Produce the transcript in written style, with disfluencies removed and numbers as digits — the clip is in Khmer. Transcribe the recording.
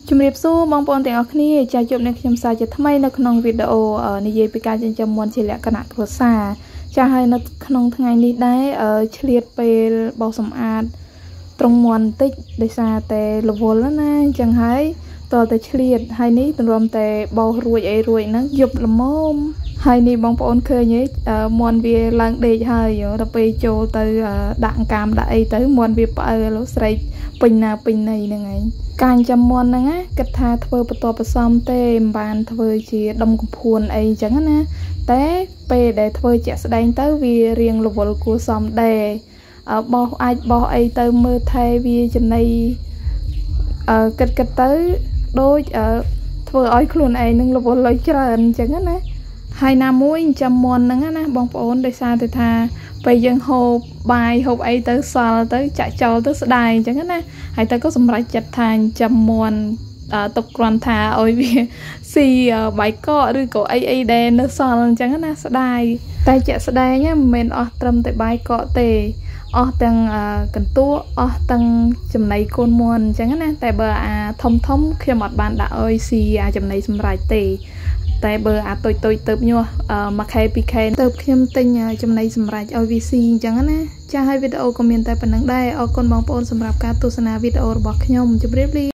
ជំរាបសួរបងប្អូនទាំងអស់គ្នាចាជួបនឹងខ្ញុំសាជាថ្មីនៅក្នុងវីដេអូនិយាយពីការចិញ្ចឹមមាន់ជាលក្ខណៈគ្រួសារចាហើយនៅក្នុងថ្ងៃនេះដែរឆ្លៀតពេលបោសសម្អាតត្រង់មាន់បន្តិចដោយសារតែរវល់ណាអញ្ចឹងហើយតើតែឆ្លៀតហើយនេះទម្រាំតែបោសរួចអីរួចហ្នឹងយប់ល្មមហើយនេះបងប្អូនឃើញទេមាន់វាឡើងដេកហើយដល់ពេលចូលទៅដាក់អង្កាមដាក់អីទៅមាន់វាផ្អើលស្រែកពេញណាពេញណីហ្នឹងឯងការចាំមាន់ហ្នឹងណាគិតថាធ្វើបន្ទាប់បន្សំទេមិនបានធ្វើជាដុំកំភួនអីអញ្ចឹងណាតែពេលដែលធ្វើជាក់ស្ដែងទៅវារៀងរវល់គួរសមដែរបោសអាចបោសអីទៅមើលថែវាចំណៃគិតទៅដូចធ្វើឲ្យខ្លួនឯងនឹងរវល់លុយច្រើនអញ្ចឹងណាហើយណាមួយចាំមាន់ហ្នឹងណាបងប្អូនដោយសារតែថាពេលយើងហូបបាយហូបអីទៅសល់ទៅចាក់ចោលទៅស្ដាយអញ្ចឹងណាហើយទៅក៏សម្រេចចិត្តថាចាំមាន់ទុកគ្រាន់ថាឲ្យវាស៊ីបាយកកឬក៏អីដែលនៅសល់អញ្ចឹងណាស្ដាយតែជាក់ស្ដែងមិនមែនអស់ត្រឹមតែបាយកកទេអស់ទាំងកន្ទក់អស់ទាំងចំណីកូនមាន់អញ្ចឹងណាតែបើអាធំខ្ញុំអត់បានដាក់ឲ្យស៊ីអាចំណីសម្រាប់ទេតែបើអាតូចទៅញាស់1K 2K ទៅខ្ញុំទិញចំណីសម្រាប់ឲ្យវាស៊ីអញ្ចឹងណាចាស់ហើយវីដេអូក៏មានតែប៉ុណ្្នឹងដែរអរគុណបងប្អូនសម្រាប់ការទស្សនាវីដេអូរបស់ខ្ញុំជម្រាបលា